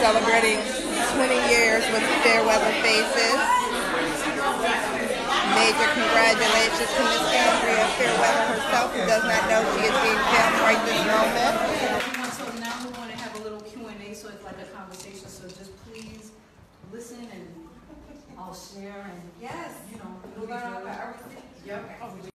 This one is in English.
celebrating 20 years with Fairweather Faces. Major congratulations to Miss Andrea Fairweather herself, who does not know she is being filmed right this moment. So now we want to have a little Q&A, so it's like a conversation. So just please listen, and I'll share, and Yes. you know, We'll learn about everything. Yep.